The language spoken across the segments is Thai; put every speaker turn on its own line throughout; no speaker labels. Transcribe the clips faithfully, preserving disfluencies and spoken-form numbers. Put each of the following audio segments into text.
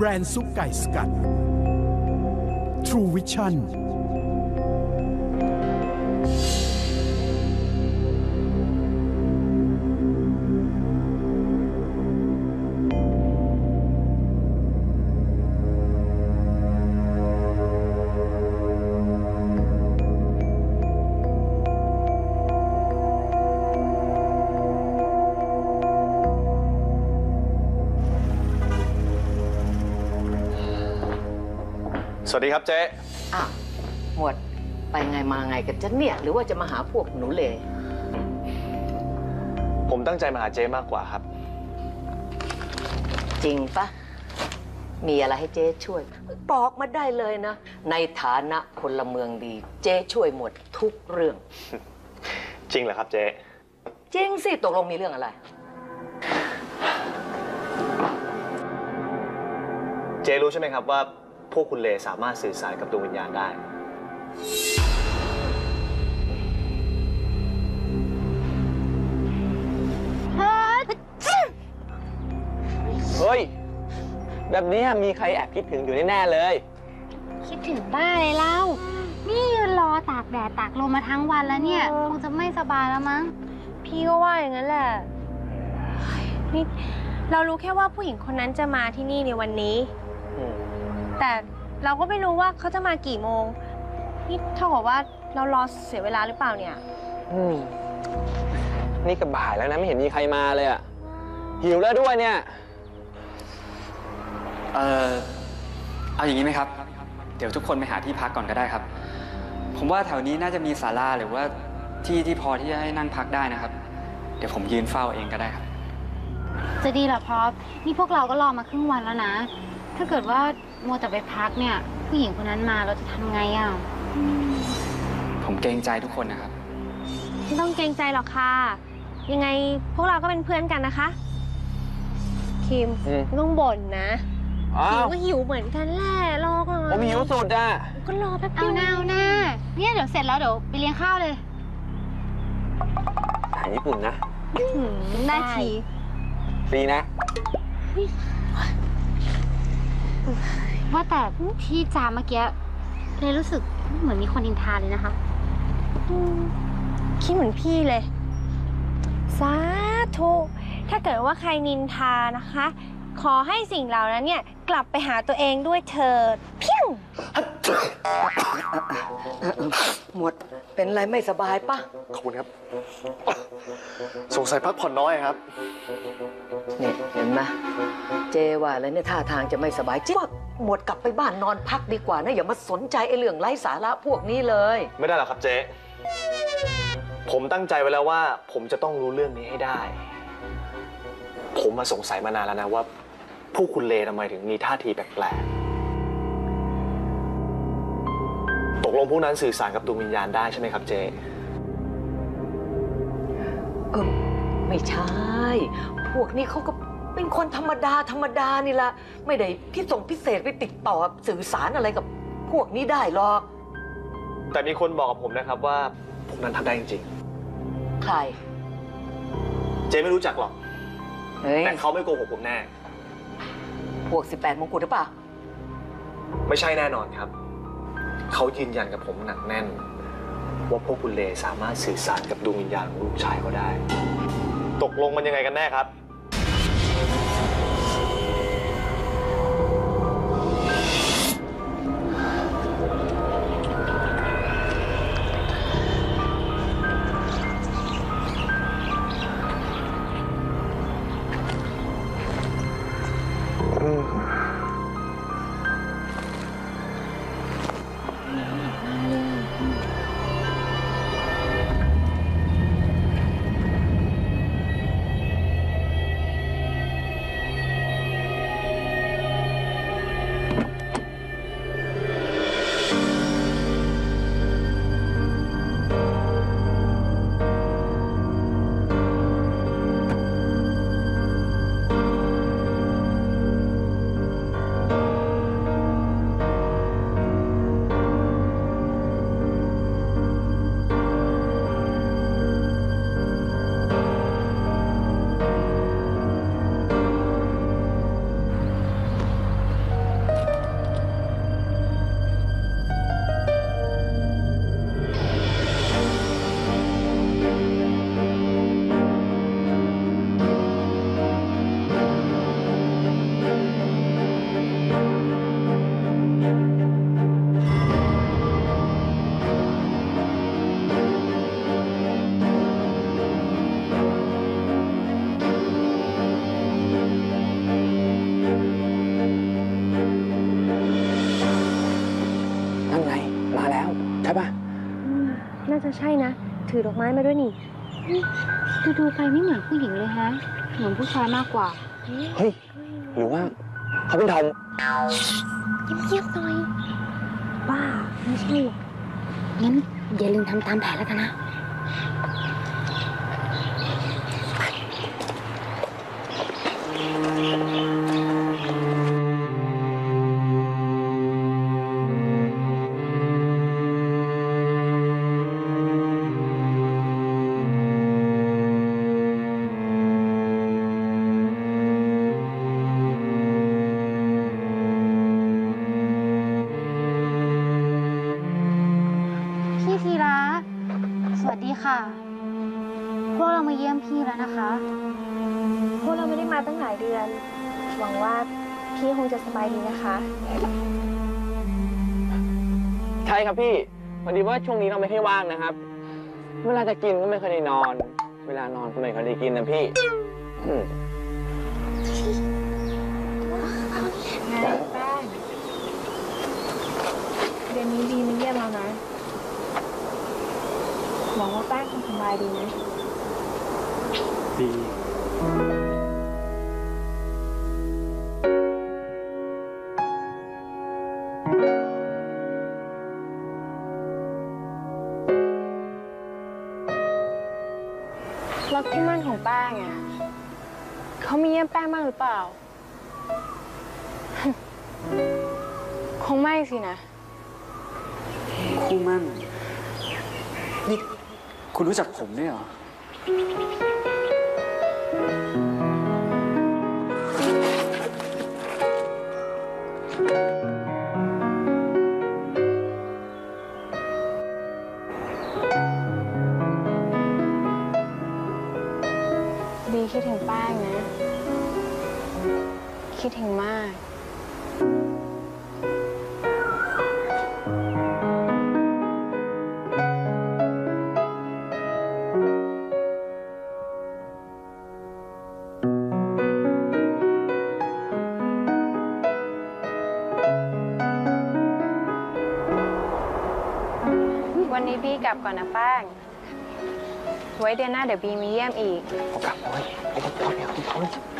แบรนด์ซุปไก่สกัด True Vision
สวัสดีครับเจ๊
อ้าวหมวดไปไงมาไงกันจะเนี่ยหรือว่าจะมาหาพวกหนูเลย
ผมตั้งใจมาหาเจ๊มากกว่าครับ
จริงปะมีอะไรให้เจ๊ช่วยบอกมาได้เลยนะในฐานะพลเมืองดีเจ๊ช่วยหมดทุกเรื่อง
จริงเหรอครับเจ๊
จริงสิตกลงมีเรื่องอะไร
เจ๊รู้ใช่ไหมครับว่าพวกคุณเลสามารถสื่อสารกับดวงวิญญาณได้
เฮ้ยแบบนี้มีใครแอบคิดถึงอยู่แน่ๆเลย
คิดถึงบ้าเลยเล่านี่ยืนรอตากแดดตากลมมาทั้งวันแล้วเนี่ยคงจะไม่สบายแล้วมั้ง
พี่ก็ว่าอย่างนั้นแหละนี่เรารู้แค่ว่าผู้หญิงคนนั้นจะมาที่นี่ในวันนี้แต่เราก็ไม่รู้ว่าเขาจะมากี่โมงนี่เท่ากับว่าเรารอเสียเวลาหรือเปล่าเนี่ย
อืมนี่ก็บ่ายแล้วนะไม่เห็นมีใครมาเลยอ่ะหิวแล้วด้วยเนี่ย
เออเอาอย่างนี้ไหมครับเดี๋ยวทุกคนไปหาที่พักก่อนก็ได้ครับผมว่าแถวนี้น่าจะมีศาลาหรือว่าที่ที่พอที่จะให้นั่งพักได้นะครับเดี๋ยวผมยืนเฝ้าเองก็ได้ครับ
จะดีเหรอพรอพนี่พวกเราก็รอมาครึ่งวันแล้วนะถ้าเกิดว่ามัวแต่ไปพักเนี่ยผู้หญิงคนนั้นมาเราจะทำไงอ่ะ
ผมเกรงใจทุกคนนะครับ
ไม่ต้องเกรงใจหรอกค่ะยังไงพวกเราก็เป็นเพื่อนกันนะคะคิมไม่ต้องบ่นนะหิวก็หิวเหมือนกันแหละรอก่อน
ผมหิวสุดอ่ะ
ก็รอแป๊บเดี
ยวเอาหน้าเอาหน้าเนี่ยเดี๋ยวเสร็จแล้วเดี๋ยวไปเลี้ยงข้าวเลย
อาหารญี่ปุ่นนะ
ได้ที
ฟรีนะ
ว่าแต่ที่จามเมื่อกี้เลยรู้สึกเหมือนมีคนนินทาเลยนะคะ
คิดเหมือนพี่เลยสาธุถ้าเกิดว่าใครนินทานะคะขอให้สิ่งเหล่านั้นเนี่ยกลับไปหาตัวเองด้วยเถิดเพี้ยง
หมดเป็นอะไรไม่สบายปะ
ขอบคุณครับสงสัยพักผ่อนน้อยครับ
นี่เห็นไหมเจว่าอะไรเนี่ยท่าทางจะไม่สบายจิ๊บหมดกลับไปบ้านนอนพักดีกว่านะอย่ามาสนใจไอ้เรื่องไร้สาระพวกนี้เลย
ไม่ได้หรอกครับเจ๊ผมตั้งใจไว้แล้วว่าผมจะต้องรู้เรื่องนี้ให้ได้ผมมาสงสัยมานานแล้วนะว่าพวกคุณเลทำไมถึงมีท่าทีแปลกๆตกลงพวกนั้นสื่อสารกับดวงวิญญาณได้ใช่ไหมครับเจ๊
เออไม่ใช่พวกนี้เขาก็เป็นคนธรรมดาธรรมดานี่ละไม่ได้พิส่งพิเศษไปติดต่อสื่อสารอะไรกับพวกนี้ได้หรอก
แต่มีคนบอกกับผมนะครับว่าพวกนั้นทำได้จริง
ๆใคร
เจ๊ไม่รู้จักหรอกแต่เขาไม่โกหกผมแน่
พวกสิบแปดมงกุฎหรือเปล่า
ไม่ใช่แน่นอนครับเขายืนยันกับผมหนักแน่นว่าพวกคุณเลสามารถสื่อสารกับดวงวิญญาณของลูกชายเขาได้ตกลงมันยังไงกันแน่ครับ
ใช่นะ ถือดอกไม้มาด้วยนี่
ดูดูๆไปไม่เหมือนผู้หญิงเลยฮะ เหมือนผู้ชายมากกว่า
เฮ้ย หรือว่าเขาเป็นทอม
เงียบๆหน่อย บ้า ไม่ใช่หรอก
งั้นอย่าลืมทำตามแผนแล้วกันนะ พี่ธีระ สวัสดีค่ะ พวกเรามาเยี่ยมพี่แล้วนะคะ
พวกเราไม่ได้มาตั้งหลายเดือน หวังว่าพี่คงจะสบายดีนะคะ
ใช่ครับพี่พอดีว่าช่วงนี้เราไม่ค่อยว่างนะครับ เวลาจะกินก็ไม่ค่อยได้นอน เวลานอนก็ไม่ค่อยได้กินนะพี่อืม
ไงแป้ง เดือนนี้ดีมาเยี่ยมเรานะ หวังว่าแป้งคงสบายดีนะ
ดี
แล้วที่มั่นของแป้งอ่ะเขามีเยี่ยมแป้งบ้างหรือเปล่า คงไม่สินะ
คู่มั่น นี่คุณรู้จักผมด้วยเหรอ
ดีคิดถึงแป้งนะ คิดถึงมาก วันนี้บีกลับก่อนนะแป้ง ไว้เดือนหน้าเดี๋ยวบีมีเยี่ยมอีก
เอากลับเลยไอ้คนเขาเนี่ยเขา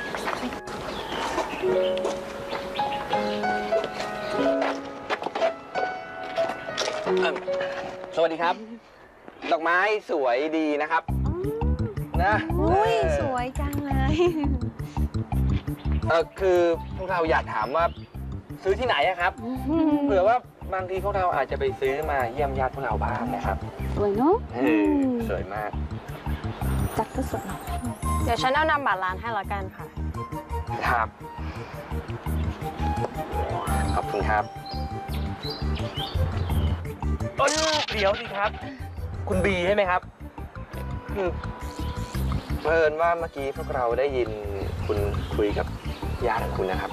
สวัสดีครับ ดอกไม้สวยดีนะครับ นะ
อุ้ยสวยจังเลย
เออคือพวกเราอยากถามว่าซื้อที่ไหนอะครับ เผื่อว่าบางทีพวกเราอาจจะไปซื้อมาเยี่ยมญาติพวกเราบ้างนะครับ
สวยเนาะ
เออสวยมาก
จัดก็สวยหน่อยเดี๋ยวฉันเอานำบัตรร้านให้ละกันค่ะ
ครับ ขอบคุณครับเอ้ยเดี๋ยวสิครับ คุณบีใช่ไหมครับ คือเพิ่นว่าเมื่อกี้พวกเราได้ยินคุณคุยกับญาติของคุณนะครับ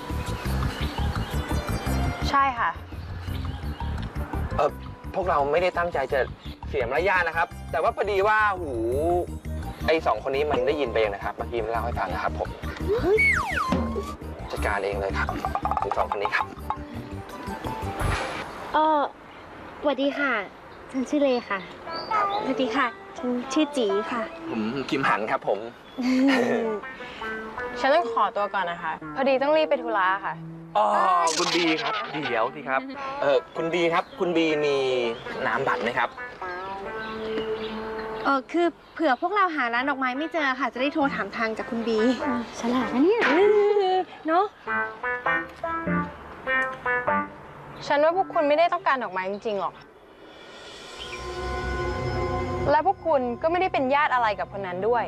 ใช่ค่ะ
เออพวกเราไม่ได้ตั้งใจจะเสียมารยาทนะครับ แต่ว่าพอดีว่าหูไอ้สองคนนี้มันได้ยินไปเองนะครับเมื่อกี้มันเล่าให้ฟังนะครับผมจัดการเองเลยครับทั้งสองคนนี้ครับ
เออสวัสดีค่ะ ฉันชื่อเลค่ะ
สวัสดีค่ะ ฉันชื่อจีค่ะ
ผมคิมหันครับผม
ฉันต้องขอตัวก่อนนะคะ พอดีต้องรีบไปธุระค่ะ
อ๋อคุณบีครับ เดี๋ยวสิครับ เออคุณบีครับ คุณบีมีน้ำบัตรไหมครับ
เออคือเผื่อพวกเราหาร้านดอกไม้ไม่เจอค่ะ จะได้โทรถามทางจากคุณบี
ฉลาดนะเนี่ย
เนาะ ฉันว่าพวกคุณไม่ได้ต้องการดอกไม้จริงๆหรอก และพวกคุณก็ไม่ได้เป็นญาติอะไรกับคนนั้นด้วย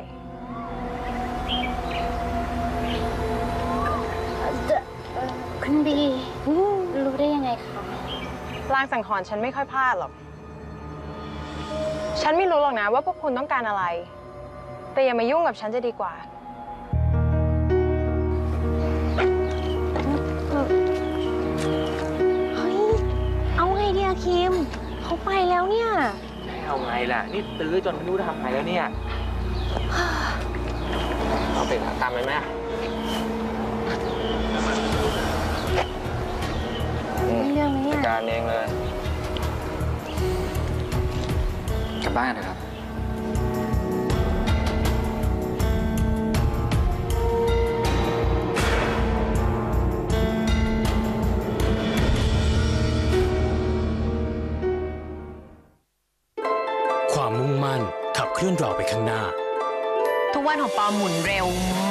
คุณบีรู้ได้ยังไงคะ
ลางสังหรณ์ฉันไม่ค่อยพลาดหรอก ฉันไม่รู้หรอกนะว่าพวกคุณต้องการอะไร แต่อย่ามายุ่งกับฉันจะดีกว่า เฮ้ย เอาไงดีอะคิม เขาไปแล้วเนี่ย
เอาไงล่ะ นี่ตื้อจนไม่รู้จะทำไงแล้วเนี่ย เอาเป็นตามไปไหม
เรื่องไหมเนี่ย
การเองเลย
อ้วนของปอหมุนเร็ว